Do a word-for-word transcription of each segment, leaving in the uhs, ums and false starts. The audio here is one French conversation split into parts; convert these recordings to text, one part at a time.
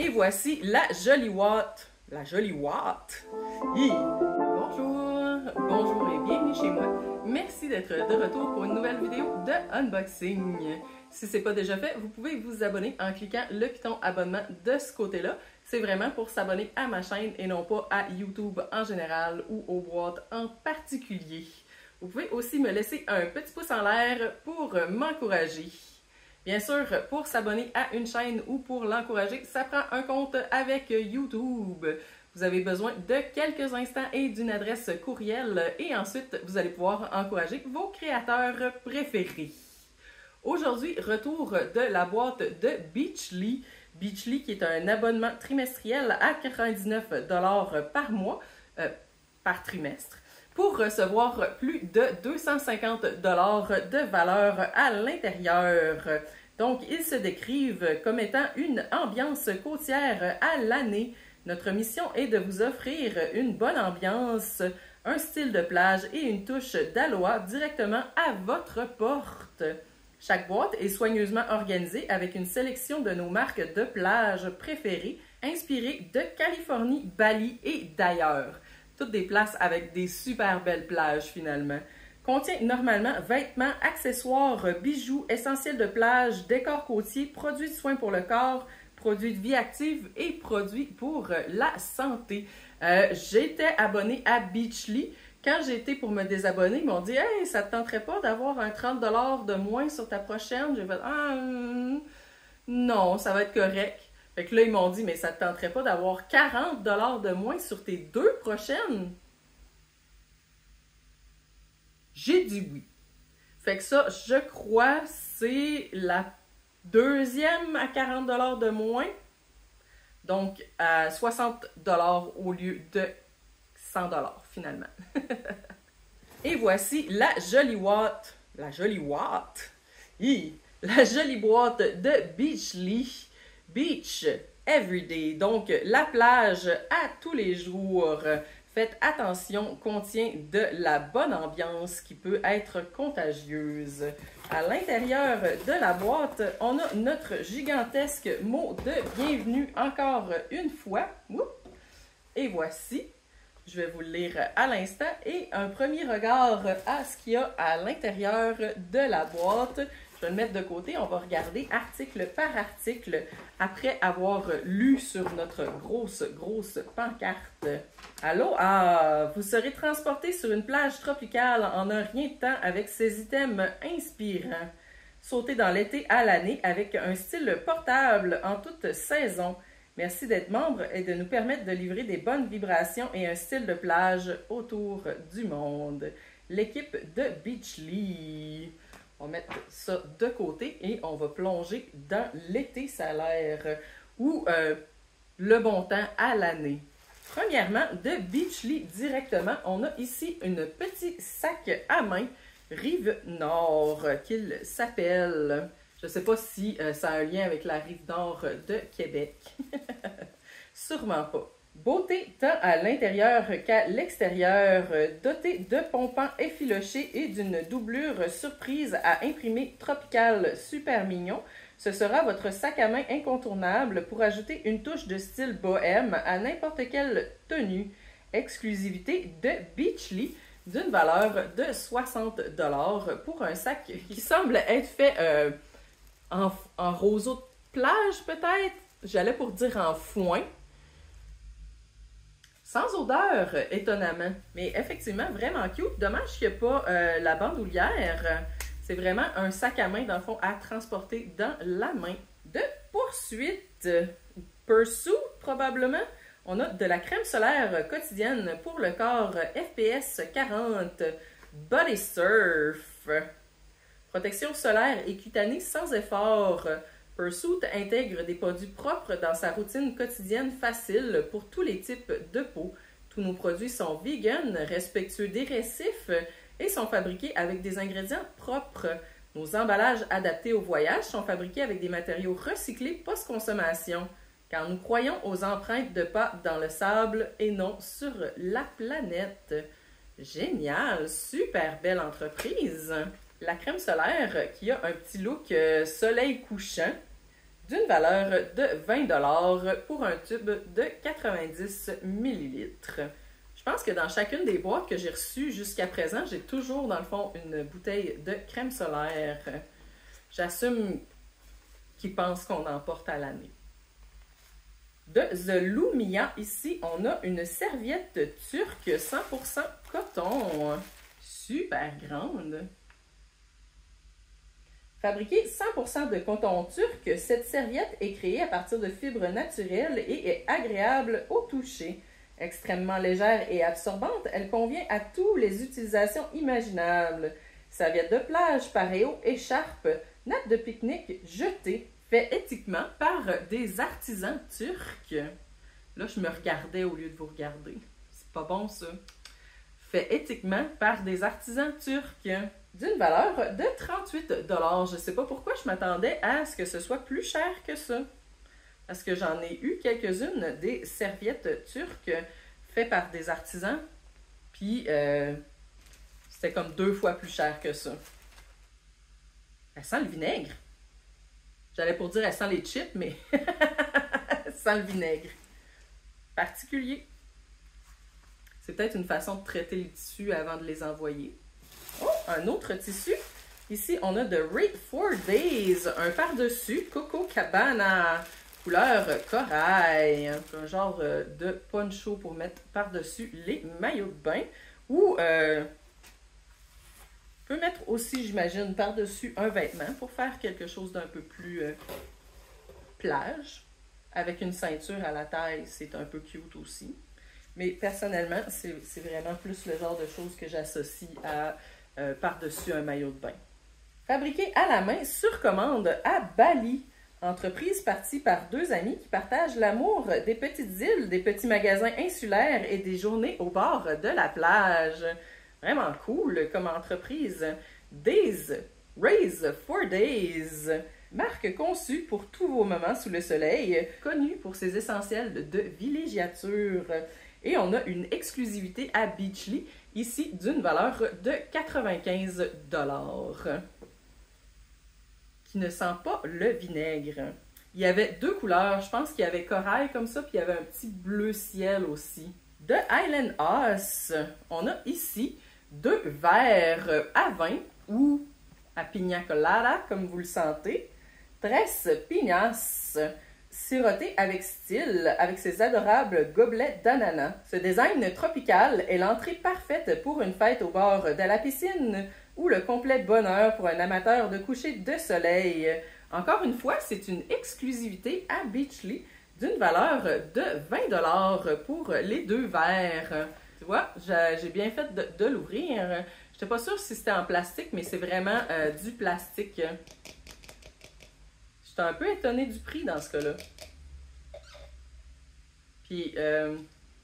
Et voici la jolie Watt. La jolie Watt. Hi. Bonjour, bonjour et bienvenue chez moi. Merci d'être de retour pour une nouvelle vidéo de unboxing. Si ce n'est pas déjà fait, vous pouvez vous abonner en cliquant le piton abonnement de ce côté-là. C'est vraiment pour s'abonner à ma chaîne et non pas à YouTube en général ou aux boîtes en particulier. Vous pouvez aussi me laisser un petit pouce en l'air pour m'encourager. Bien sûr, pour s'abonner à une chaîne ou pour l'encourager, ça prend un compte avec YouTube. Vous avez besoin de quelques instants et d'une adresse courriel et ensuite, vous allez pouvoir encourager vos créateurs préférés. Aujourd'hui, retour de la boîte de Beachly. Beachly qui est un abonnement trimestriel à quatre-vingt-dix-neuf dollars par mois, euh, par trimestre, pour recevoir plus de deux cent cinquante dollars de valeur à l'intérieur. Donc, ils se décrivent comme étant une ambiance côtière à l'année. Notre mission est de vous offrir une bonne ambiance, un style de plage et une touche d'aloha directement à votre porte. Chaque boîte est soigneusement organisée avec une sélection de nos marques de plage préférées, inspirées de Californie, Bali et d'ailleurs. Toutes des places avec des super belles plages finalement. Contient normalement vêtements, accessoires, bijoux, essentiels de plage, décors côtiers, produits de soins pour le corps, produits de vie active et produits pour la santé. Euh, J'étais abonnée à Beachly. Quand j'ai été pour me désabonner, ils m'ont dit « Hey, ça te tenterait pas d'avoir un trente dollars de moins sur ta prochaine? » J'ai fait « Ah, hum, non, ça va être correct. » Fait que là, ils m'ont dit « Mais ça te tenterait pas d'avoir quarante dollars de moins sur tes deux prochaines? » J'ai dit oui. Fait que ça, je crois, c'est la deuxième à quarante dollars de moins. Donc, à soixante dollars au lieu de cent dollars finalement. Et voici la jolie Watt. La jolie Watt. Hi. La jolie boîte de Beachly. Beach Everyday. Donc, la plage à tous les jours. Faites attention, contient de la bonne ambiance qui peut être contagieuse. À l'intérieur de la boîte, on a notre gigantesque mot de bienvenue encore une fois. Et voici, je vais vous le lire à l'instant, et un premier regard à ce qu'il y a à l'intérieur de la boîte. Je vais le mettre de côté, on va regarder article par article après avoir lu sur notre grosse, grosse pancarte. Allô? Ah, vous serez transporté sur une plage tropicale en un rien de temps avec ces items inspirants. Sautez dans l'été à l'année avec un style portable en toute saison. Merci d'être membre et de nous permettre de livrer des bonnes vibrations et un style de plage autour du monde. L'équipe de Beachly. On va mettre ça de côté et on va plonger dans l'été, ça a l'air, ou euh, le bon temps à l'année. Premièrement, de Beachly directement, on a ici une petit sac à main Rive Nord qu'il s'appelle. Je ne sais pas si euh, ça a un lien avec la Rive Nord de Québec. Sûrement pas. Beauté tant à l'intérieur qu'à l'extérieur, doté de pompons effilochés et d'une doublure surprise à imprimer tropical super mignon, ce sera votre sac à main incontournable pour ajouter une touche de style bohème à n'importe quelle tenue. Exclusivité de Beachly d'une valeur de soixante dollars pour un sac qui semble être fait euh, en, en roseau de plage peut-être. J'allais pour dire en foin. Sans odeur, étonnamment. Mais effectivement, vraiment cute. Dommage qu'il n'y ait pas euh, la bandoulière. C'est vraiment un sac à main, dans le fond, à transporter dans la main. De poursuite, Pursuit, probablement. On a de la crème solaire quotidienne pour le corps F P S quarante. Body Surf. Protection solaire et cutanée sans effort. Pursuit intègre des produits propres dans sa routine quotidienne facile pour tous les types de peau. Tous nos produits sont vegan, respectueux des récifs et sont fabriqués avec des ingrédients propres. Nos emballages adaptés au voyage sont fabriqués avec des matériaux recyclés post-consommation, car nous croyons aux empreintes de pas dans le sable et non sur la planète. Génial! Super belle entreprise! La crème solaire qui a un petit look euh, soleil couchant d'une valeur de vingt dollars pour un tube de quatre-vingt-dix millilitres. Je pense que dans chacune des boîtes que j'ai reçues jusqu'à présent, j'ai toujours, dans le fond, une bouteille de crème solaire. J'assume qu'ils pensent qu'on en porte à l'année. De The Lumia, ici, on a une serviette turque cent pour cent coton. Super grande. Fabriquée cent pour cent de coton turc, cette serviette est créée à partir de fibres naturelles et est agréable au toucher. Extrêmement légère et absorbante, elle convient à toutes les utilisations imaginables. Serviette de plage, paréo, écharpe, nappe de pique-nique, jetée, fait éthiquement par des artisans turcs. Là, je me regardais au lieu de vous regarder. C'est pas bon, ça. Fait éthiquement par des artisans turcs. D'une valeur de trente-huit dollars. Je ne sais pas pourquoi je m'attendais à ce que ce soit plus cher que ça. Parce que j'en ai eu quelques-unes des serviettes turques faites par des artisans. Puis, euh, c'était comme deux fois plus cher que ça. Elle sent le vinaigre. J'allais pour dire elle sent les chips, mais elle sent le vinaigre. Particulier. C'est peut-être une façon de traiter les tissus avant de les envoyer. Oh, un autre tissu. Ici, on a de Raid four Days, un par-dessus Coco Cabana, couleur corail. Un genre de poncho pour mettre par-dessus les maillots de bain. Ou, euh, on peut mettre aussi, j'imagine, par-dessus un vêtement pour faire quelque chose d'un peu plus euh, plage. Avec une ceinture à la taille, c'est un peu cute aussi. Mais personnellement, c'est vraiment plus le genre de choses que j'associe à euh, par-dessus un maillot de bain. Fabriqué à la main sur commande à Bali. Entreprise partie par deux amis qui partagent l'amour des petites îles, des petits magasins insulaires et des journées au bord de la plage. Vraiment cool comme entreprise. Days, Raise four Days. Marque conçue pour tous vos moments sous le soleil, connue pour ses essentiels de villégiature. Et on a une exclusivité à Beachly, ici d'une valeur de quatre-vingt-quinze dollars. Qui ne sent pas le vinaigre. Il y avait deux couleurs, je pense qu'il y avait corail comme ça, puis il y avait un petit bleu ciel aussi. De Island House, on a ici deux verres à vin ou à pina colada, comme vous le sentez. Tres piñas, siroté avec style, avec ses adorables gobelets d'ananas. Ce design tropical est l'entrée parfaite pour une fête au bord de la piscine ou le complet bonheur pour un amateur de coucher de soleil. Encore une fois, c'est une exclusivité à Beachly d'une valeur de vingt dollars pour les deux verres. Tu vois, j'ai bien fait de, de l'ouvrir. Je n'étais pas sûre si c'était en plastique, mais c'est vraiment euh, du plastique. J'étais un peu étonnée du prix dans ce cas-là. Puis, euh,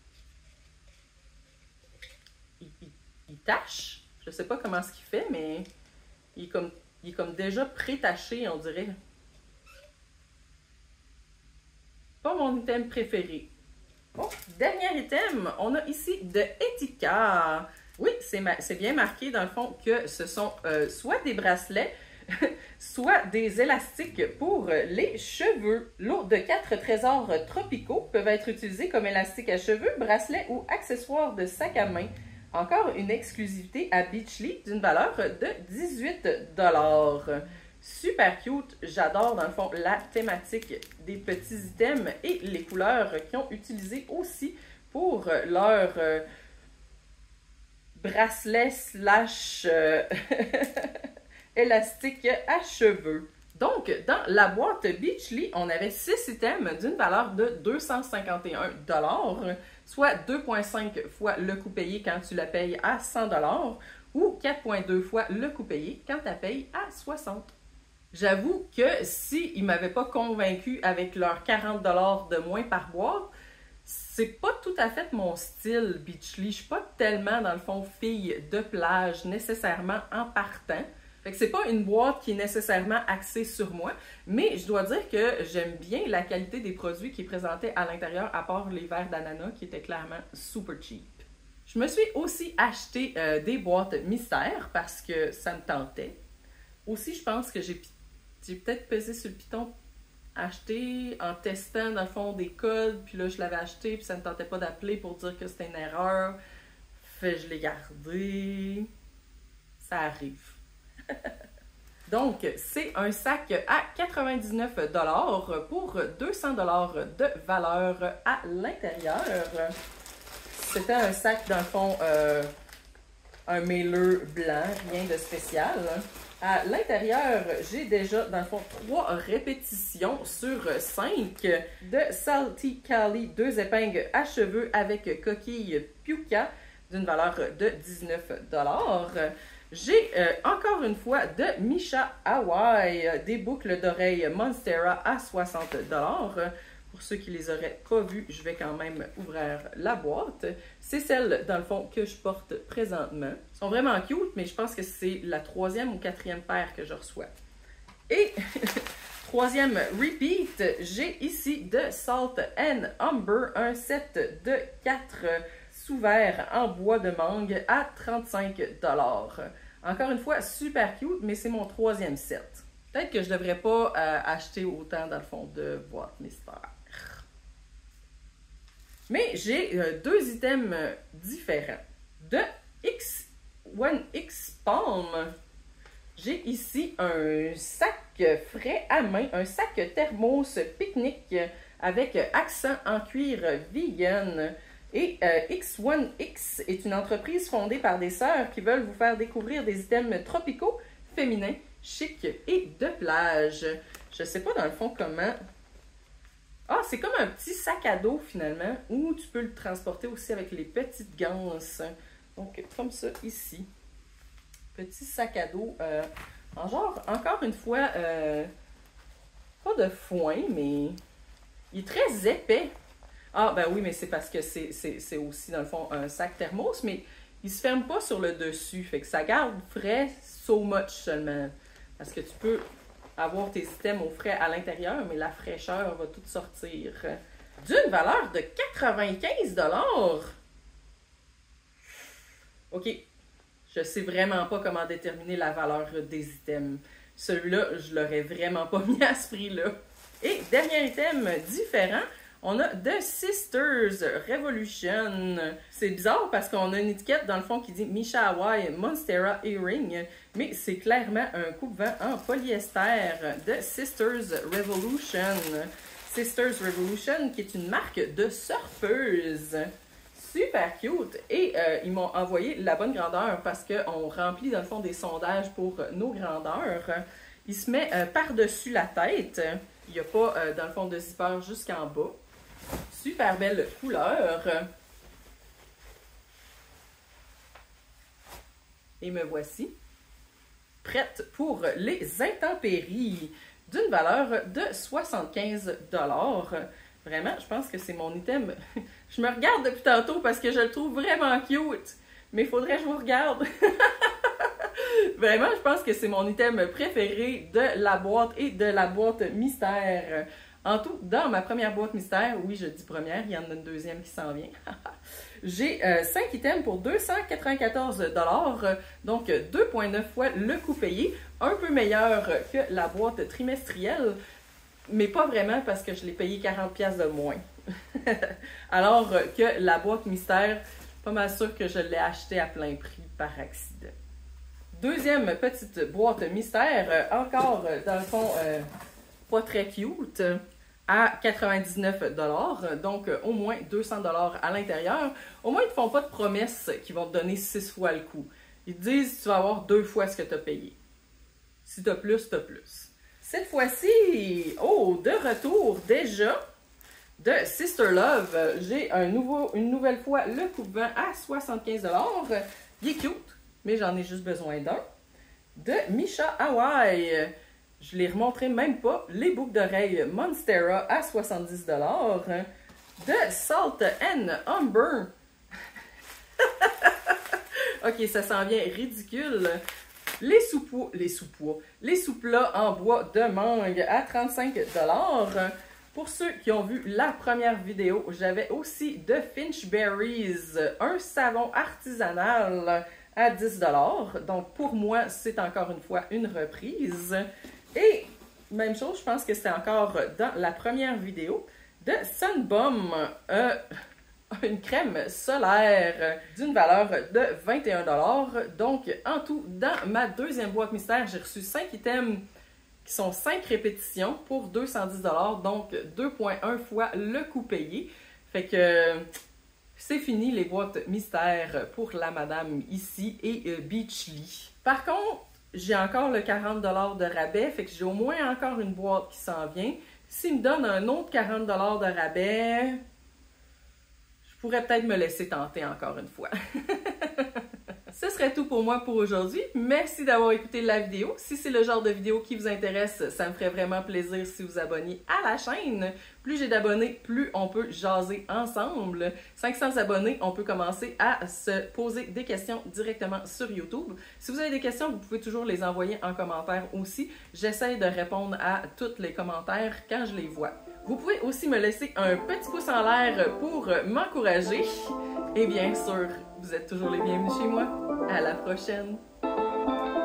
il, il, il tâche. Je sais pas comment ce qu'il fait, mais il est comme, il est comme déjà pré-taché, on dirait. Pas mon item préféré. Oh, dernier item, on a ici de Etika. Oui, c'est bien marqué dans le fond que ce sont euh, soit des bracelets, soit des élastiques pour les cheveux. L'eau de quatre trésors tropicaux peuvent être utilisés comme élastiques à cheveux, bracelets ou accessoires de sac à main. Encore une exclusivité à Beachly d'une valeur de dix-huit dollars. Super cute. J'adore, dans le fond, la thématique des petits items et les couleurs qu'ils ont utilisées aussi pour leur euh, bracelet slash euh, élastique à cheveux. Donc, dans la boîte Beachly, on avait six items d'une valeur de deux cent cinquante et un dollars, soit deux virgule cinq fois le coût payé quand tu la payes à cent dollars ou quatre virgule deux fois le coût payé quand tu la payes à soixante dollars. J'avoue que s'ils ne m'avaient pas convaincu avec leurs quarante dollars de moins par boîte, c'est pas tout à fait mon style Beachly. Je suis pas tellement, dans le fond, fille de plage nécessairement en partant. Fait que c'est pas une boîte qui est nécessairement axée sur moi, mais je dois dire que j'aime bien la qualité des produits qui est présentée à l'intérieur, à part les verres d'ananas qui étaient clairement super cheap. Je me suis aussi acheté euh, des boîtes mystères parce que ça me tentait. Aussi, je pense que j'ai peut-être pesé sur le piton acheté en testant, dans le fond, des codes. Puis là, je l'avais acheté, puis ça ne me tentait pas d'appeler pour dire que c'était une erreur. Fait je l'ai gardé. Ça arrive. Donc, c'est un sac à quatre-vingt-dix-neuf dollars pour deux cents dollars de valeur à l'intérieur. C'était un sac, dans le fond, euh, un mailer blanc, rien de spécial. À l'intérieur, j'ai déjà, dans le fond, trois répétitions sur cinq de Salty Cali, deux épingles à cheveux avec coquille Puka d'une valeur de dix-neuf dollars. J'ai euh, encore une fois de Misha Hawaii, des boucles d'oreilles Monstera à soixante dollars. Pour ceux qui les auraient pas vues, je vais quand même ouvrir la boîte. C'est celle, dans le fond, que je porte présentement. Ils sont vraiment cute, mais je pense que c'est la troisième ou quatrième paire que je reçois. Et troisième repeat, j'ai ici de Salt and Umber, un set de quatre sous-verres en bois de mangue à trente-cinq dollars. Encore une fois, super cute, mais c'est mon troisième set. Peut-être que je ne devrais pas euh, acheter autant, dans le fond, de boîtes mystères. Mais j'ai euh, deux items euh, différents. De X un X Palm, j'ai ici un sac frais à main, un sac thermos pique-nique avec accent en cuir vegan. Et euh, X un X est une entreprise fondée par des sœurs qui veulent vous faire découvrir des items tropicaux, féminins, chics et de plage. Je sais pas dans le fond comment... Ah, c'est comme un petit sac à dos finalement, où tu peux le transporter aussi avec les petites ganses. Donc, comme ça ici. Petit sac à dos euh, en genre, encore une fois, euh, pas de foin, mais il est très épais. Ah, ben oui, mais c'est parce que c'est aussi, dans le fond, un sac thermos, mais il se ferme pas sur le dessus. Fait que ça garde frais so much seulement. Parce que tu peux avoir tes items au frais à l'intérieur, mais la fraîcheur va tout sortir. D'une valeur de quatre-vingt-quinze dollars. OK. Je sais vraiment pas comment déterminer la valeur des items. Celui-là, je l'aurais vraiment pas mis à ce prix-là. Et dernier item différent, on a The Sisters Revolution. C'est bizarre parce qu'on a une étiquette dans le fond qui dit Misha Hawaii Monstera Earring, mais c'est clairement un coupe-vent en polyester de Sisters Revolution. Sisters Revolution qui est une marque de surfeuses. Super cute! Et euh, ils m'ont envoyé la bonne grandeur parce qu'on remplit dans le fond des sondages pour nos grandeurs. Il se met euh, par-dessus la tête. Il n'y a pas euh, dans le fond de zipper jusqu'en bas. Super belle couleur. Et me voici prête pour les intempéries d'une valeur de soixante-quinze dollars. Vraiment, je pense que c'est mon item. Je me regarde depuis tantôt parce que je le trouve vraiment cute. Mais il faudrait que je vous regarde. Vraiment, je pense que c'est mon item préféré de la boîte et de la boîte mystère. En tout, dans ma première boîte mystère, oui, je dis première, il y en a une deuxième qui s'en vient. J'ai euh, cinq items pour deux cent quatre-vingt-quatorze dollars, donc deux virgule neuf fois le coût payé. Un peu meilleur que la boîte trimestrielle, mais pas vraiment parce que je l'ai payé quarante dollars de moins. Alors que la boîte mystère, pas mal sûr que je l'ai achetée à plein prix par accident. Deuxième petite boîte mystère, euh, encore euh, dans le fond euh, pas très cute, à quatre-vingt-dix-neuf dollars, donc euh, au moins deux cents dollars à l'intérieur. Au moins ils ne te font pas de promesses qui vont te donner six fois le coût. Ils te disent que tu vas avoir deux fois ce que tu as payé. Si tu as plus, tu as plus. Cette fois-ci, oh, de retour déjà de Sister Love, j'ai un nouveau, une nouvelle fois le coupe-vent à soixante-quinze dollars. Il est cute, mais j'en ai juste besoin d'un. De Misha Hawaii. Je ne les remontrerai même pas. Les boucles d'oreilles Monstera à soixante-dix dollars. De Salt and Umber. Ok, ça s'en vient ridicule. Les sous-pois, les sous-pois, les sous-plats en bois de mangue à trente-cinq dollars. Pour ceux qui ont vu la première vidéo, j'avais aussi de Finchberries, un savon artisanal à dix dollars. Donc pour moi, c'est encore une fois une reprise. Et même chose, je pense que c'est encore dans la première vidéo, de Sunbum, euh, une crème solaire d'une valeur de vingt et un dollars. Donc, en tout, dans ma deuxième boîte mystère, j'ai reçu cinq items qui sont cinq répétitions pour deux cent dix dollars, donc deux virgule un fois le coût payé. Fait que c'est fini les boîtes mystères pour la madame ici et euh, Beachly. Par contre, j'ai encore le quarante dollars de rabais, fait que j'ai au moins encore une boîte qui s'en vient. S'il me donne un autre quarante dollars de rabais, je pourrais peut-être me laisser tenter encore une fois. Ce serait tout pour moi pour aujourd'hui. Merci d'avoir écouté la vidéo. Si c'est le genre de vidéo qui vous intéresse, ça me ferait vraiment plaisir si vous abonniez à la chaîne. Plus j'ai d'abonnés, plus on peut jaser ensemble. cinq cents abonnés, on peut commencer à se poser des questions directement sur YouTube. Si vous avez des questions, vous pouvez toujours les envoyer en commentaire aussi. J'essaie de répondre à tous les commentaires quand je les vois. Vous pouvez aussi me laisser un petit pouce en l'air pour m'encourager. Et bien sûr, vous êtes toujours les bienvenus chez moi. À la prochaine!